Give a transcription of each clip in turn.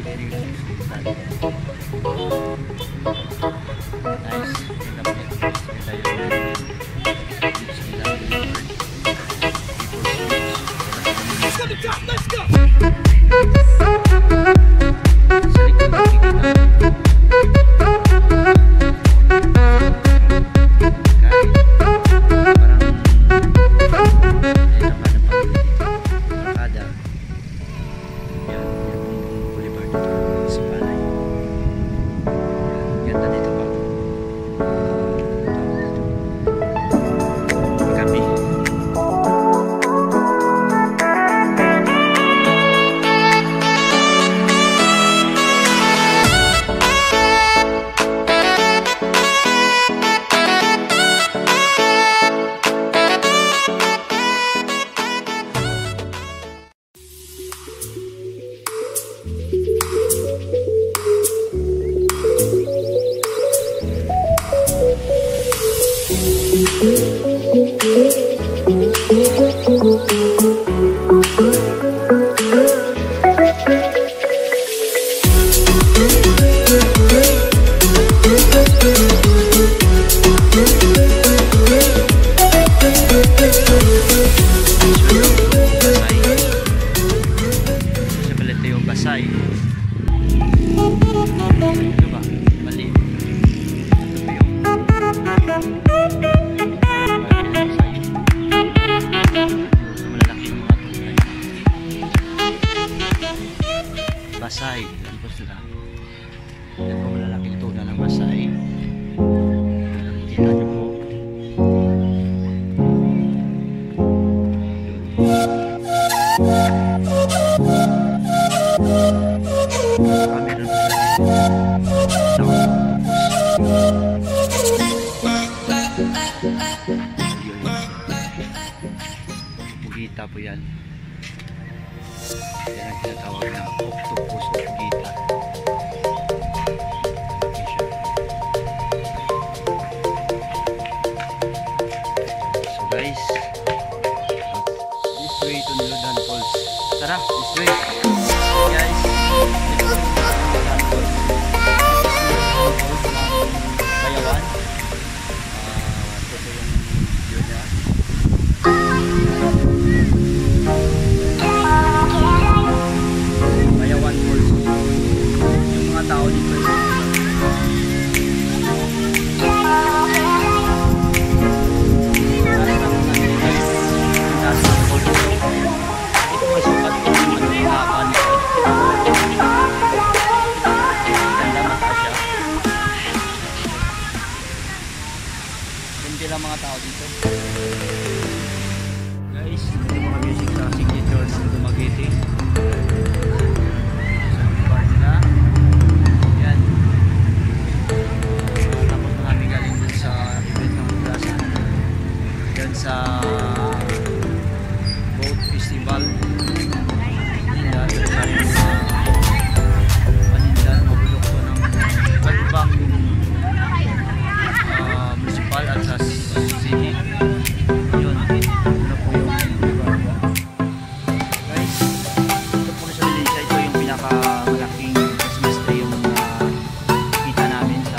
Let's go! Basay, yan po sila. Yan po malalaking tuna ng Basay. Kita nyo po. Meron po sila dito. Pugita po yan. Yan ang tinatawag ng octopus o pugita. So guys, this way to Nilodan Falls. Tara, this way. Guys, dito sa Nilodan Falls. Bayawan. Ito po yung view niya. Tao dito. Hindi lang mga tao dito. Guys, ito mga music sa signature ng Dumaguete. Sa boat festival Manindan, mabulok ko ng iba't ibang municipal at sa city. Yun, ano po yung guys, ito po sa Valencia, ito yung pinakamalaking Christmas tree yung kita namin sa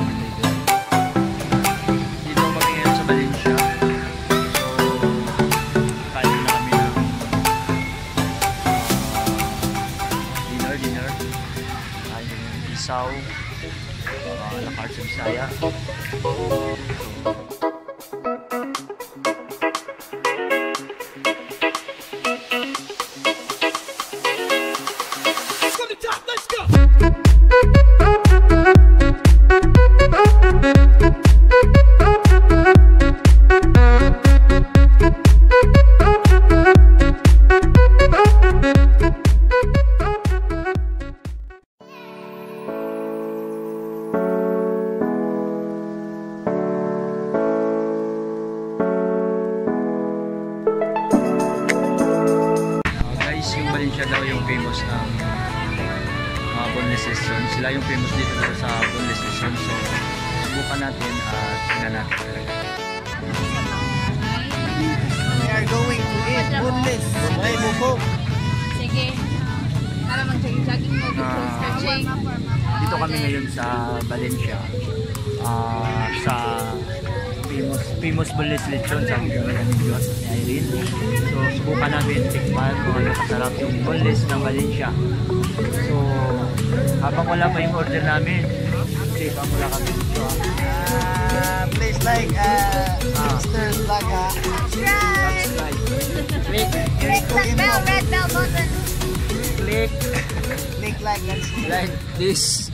dito mag-ingat sa Valencia. Isaw, mga lakar sa Bisaya. Let's go! Valencia daw yung famous ng mga boneless season. Sila yung famous dito sa boneless season. So, subukan natin at tingnan natin talaga. We are going to eat boneless. Boneless buko. Sige. Para mag-jogging mo. Dito kami ngayon sa Valencia. Sa famous boneless lechon sa Pilipinas ni Irene. So subukan namin tikman kung ano kasarap yung boneless ng Valencia. So habang wala pa yung order namin, take mula kami dito. Please like Mr. Vlog. Subscribe. Click Red bell button. click Like and like this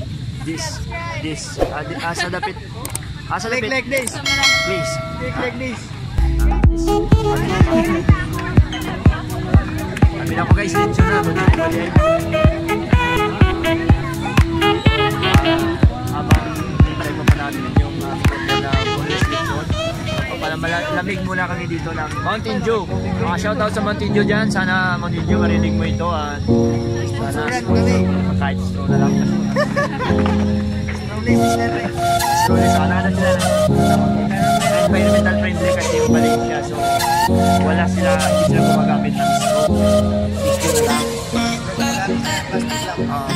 sa dapit like this. please Like this. kami na po guys dito na habang try pa natin yung na boneless lechon. Malamig muna kami dito ng Mountain Dew. Shoutout sa Mountain Dew dyan. Sana Mountain Dew marinig mo ito at sana kahit straw na lang. Slowly sana na sila environmental friendly kasi yung Valencia, so wala sila, hindi sila gumagamit ng straw. Tissue na lang.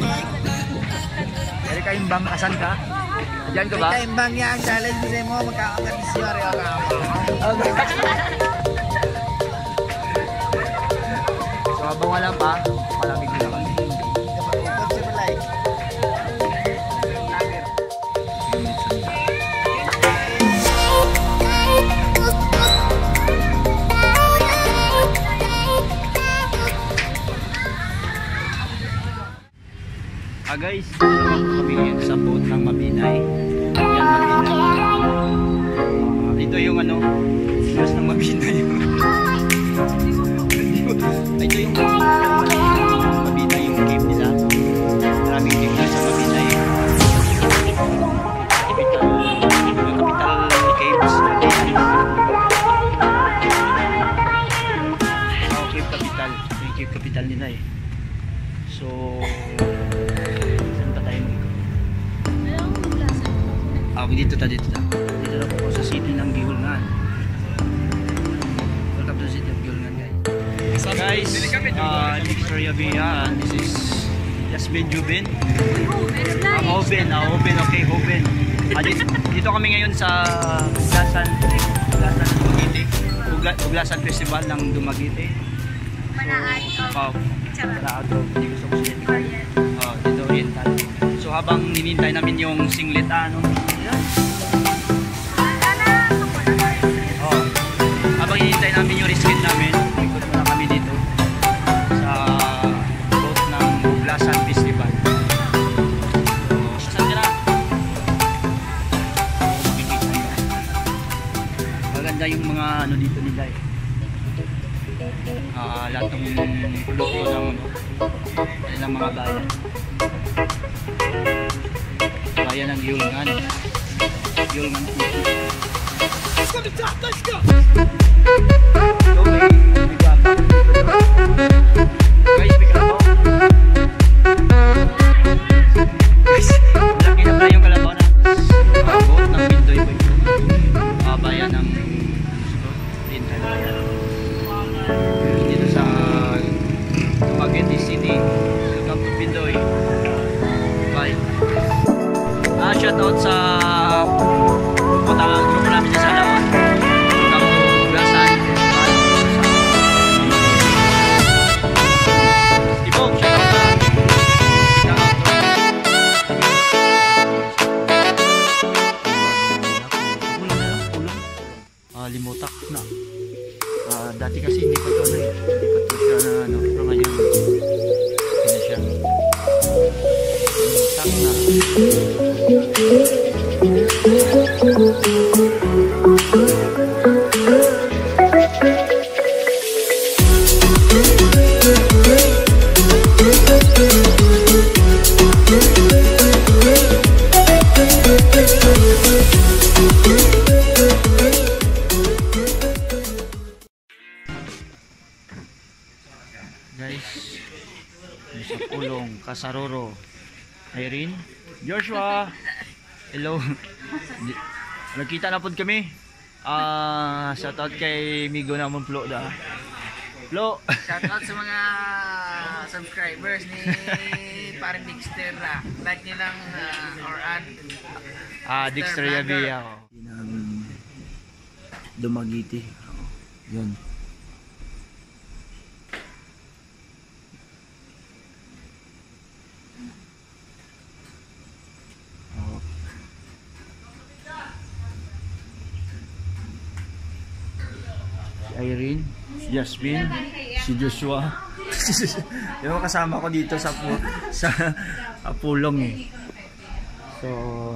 Dari kaimbang, asan ka? Diyan ka ba? Kaimbang niya ang challenge mo, magkakatisyo rin ako. So habang wala pa, malamig na kami. Guys, kami ngayon sa boat ng Mabinay. Yan, Mabinay. Ito yung views ng Mabinay. Ito yung Mabinay, yung cave nila. Maraming cave na sa Mabinay. Capital caves. Cave capital. Yung cave capital nila eh. So dito na po sa city ng Gihulngan. Welcome to the city of Gihulngan, guys. Next area Villa, and this is Jasmine Jubin. Hoben, okay, Hoben. Dito kami ngayon sa Uglasan Festival ng Dumaguete. Dito Oriental. So habang ninintay namin yung singleta, habang hinihintay namin yung risket namin, ikot muna kami dito sa boat ng Uglasan Festival. So, saan ka na? Maganda yung mga dito nila eh. Lahat ng produkto ng mga bayan. Bayan ng Gihulngan. Gihulngan City. Let's go! Guys, may kalabaw. Guys, malaki na pala yung kalabaw na boat ng Pindoy po ito. Bayan ng Oriental Bayan. Dito sa Dumaguete City. Welcome to Pindoy. Bye. Shoutout sa grupo namin sa Salaon. Welcome to Uglasan. Ibong, shoutout na. Limutak na. Dati kasi hindi pa ito hindi pa ito siya na pero ngayon hindi na siya limutak na. Guys, sa Pulong, Kasaroro, Irene, Joshua, hello. Nagkita na po kami. Shoutout kay Migo na Monplo da. Lo. Shoutout sa mga subscribers ni Parang Dexter na. Like nyo lang or add. Dexter Yabia. Dumagiti. Yun. Si Irene, si Jasmine, si Joshua. Yung kasama ko dito sa pulong eh. So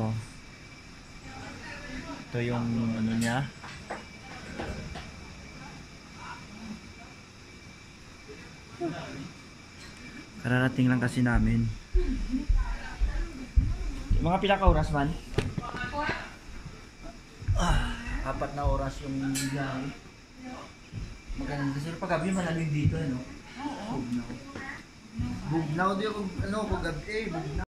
ito yung ano niya. Kararating lang kasi namin. Mga pila ka oras man? 4 na oras yung biyahe. Maganda sila paggabi malamig dito, ano? Bugnaw. Bugnaw di ako, ano, paggabi, bugnaw.